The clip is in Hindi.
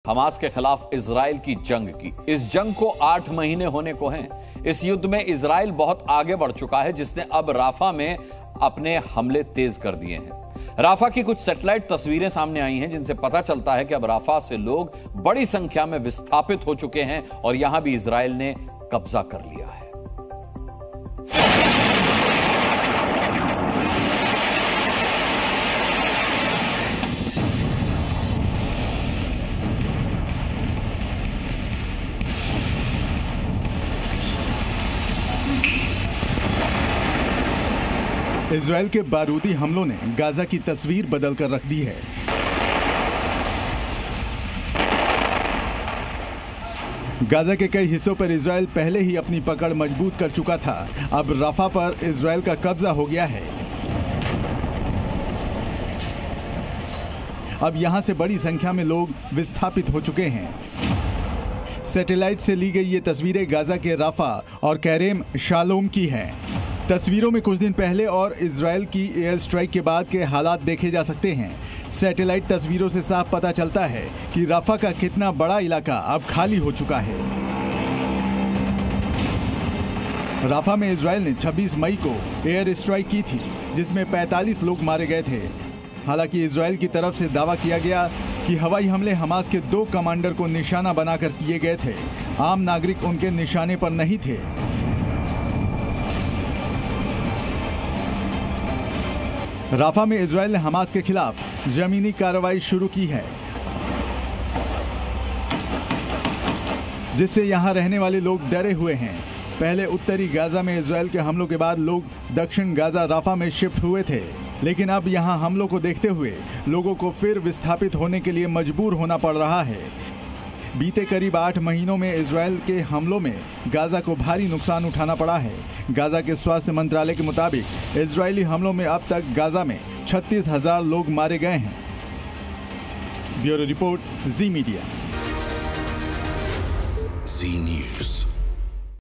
हमास के खिलाफ इजराइल की जंग की। इस जंग को 8 महीने होने को हैं। इस युद्ध में इजराइल बहुत आगे बढ़ चुका है, जिसने अब राफा में अपने हमले तेज कर दिए हैं। राफा की कुछ सैटेलाइट तस्वीरें सामने आई हैं, जिनसे पता चलता है कि अब राफा से लोग बड़ी संख्या में विस्थापित हो चुके हैं और यहां भी इजराइल ने कब्जा कर लिया है। इजराइल के बारूदी हमलों ने गाजा की तस्वीर बदल कर रख दी है। गाजा के कई हिस्सों पर इजराइल पहले ही अपनी पकड़ मजबूत कर चुका था। अब राफा पर इजराइल का कब्जा हो गया है। अब यहां से बड़ी संख्या में लोग विस्थापित हो चुके हैं। सैटेलाइट से ली गई ये तस्वीरें गाजा के राफा और कैरेम शालोम की हैं। तस्वीरों में कुछ दिन पहले और इजराइल की एयर स्ट्राइक के बाद के हालात देखे जा सकते हैं। सैटेलाइट तस्वीरों से साफ पता चलता है कि राफा का कितना बड़ा इलाका अब खाली हो चुका है। राफा में इजराइल ने 26 मई को एयर स्ट्राइक की थी, जिसमें 45 लोग मारे गए थे। हालांकि इजराइल की तरफ से दावा किया गया कि हवाई हमले हमास के 2 कमांडर को निशाना बनाकर किए गए थे। आम नागरिक उनके निशाने पर नहीं थे। राफा में इजराइल ने हमास के खिलाफ जमीनी कार्रवाई शुरू की है, जिससे यहां रहने वाले लोग डरे हुए हैं। पहले उत्तरी गाजा में इजराइल के हमलों के बाद लोग दक्षिण गाजा राफा में शिफ्ट हुए थे, लेकिन अब यहां हमलों को देखते हुए लोगों को फिर विस्थापित होने के लिए मजबूर होना पड़ रहा है। बीते करीब 8 महीनों में इजराइल के हमलों में गाजा को भारी नुकसान उठाना पड़ा है। गाजा के स्वास्थ्य मंत्रालय के मुताबिक इजरायली हमलों में अब तक गाजा में 36,000 लोग मारे गए हैं। Bureau report, Zee media. Zee news.